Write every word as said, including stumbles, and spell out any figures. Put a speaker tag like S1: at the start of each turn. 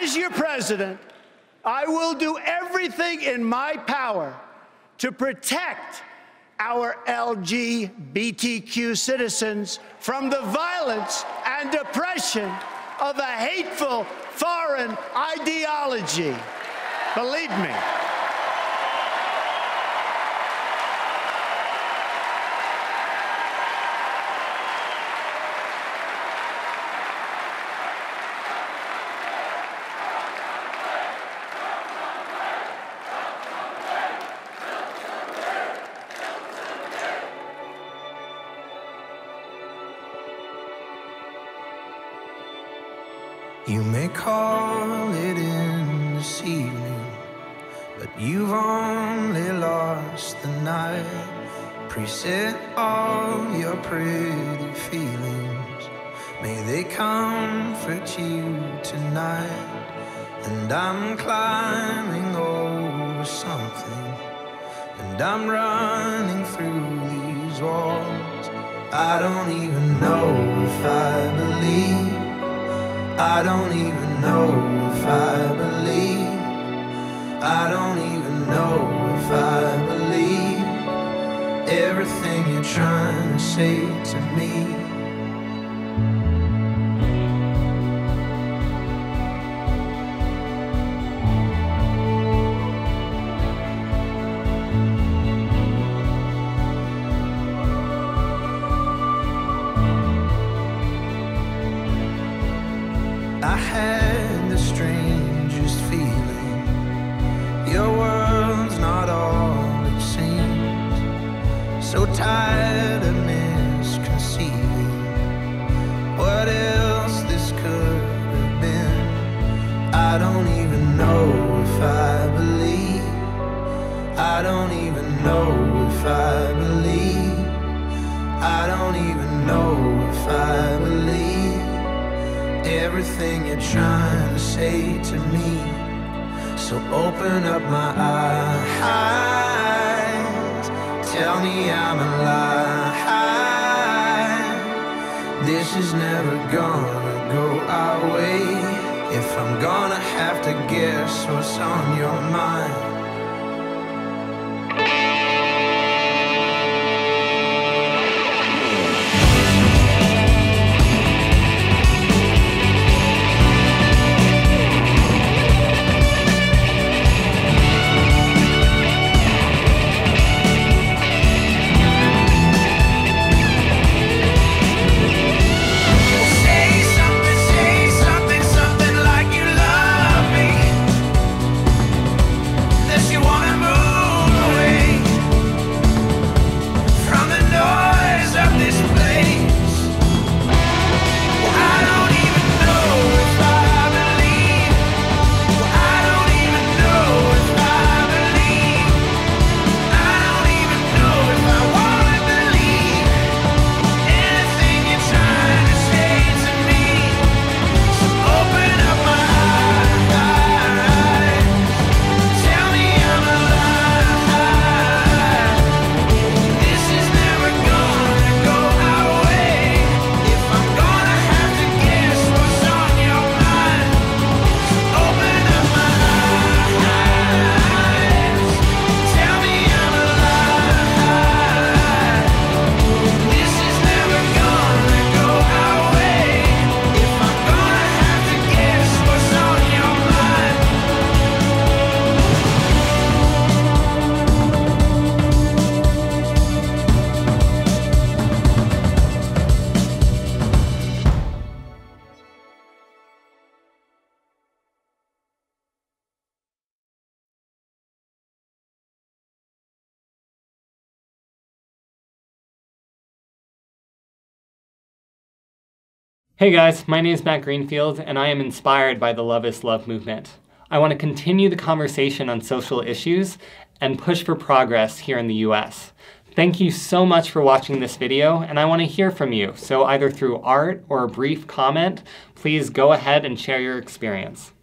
S1: as your president, I will do everything in my power to protect our L G B T Q citizens from the violence and oppression of a hateful foreign ideology. Believe me.
S2: You may call it in this evening, but you've only lost the night. Preset all your pretty feelings, may they comfort you tonight. And I'm climbing over something, and I'm running through these walls. I don't even know if I believe, I don't even know if I believe, I don't even know if I believe everything you're trying to say to me. I had the strangest feeling, your world's not all it seems. So tired of misconceiving what else this could have been. I don't even know if I believe, I don't even know if I believe, I don't even know if I believe everything you're trying to say to me. So open up my eyes, tell me I'm alive. This is never gonna go our way. If I'm gonna have to guess what's on your mind.
S3: Hey guys, my name is Matt Greenfield, and I am inspired by the Love is Love movement. I want to continue the conversation on social issues and push for progress here in the U S. Thank you so much for watching this video, and I want to hear from you. So either through art or a brief comment, please go ahead and share your experience.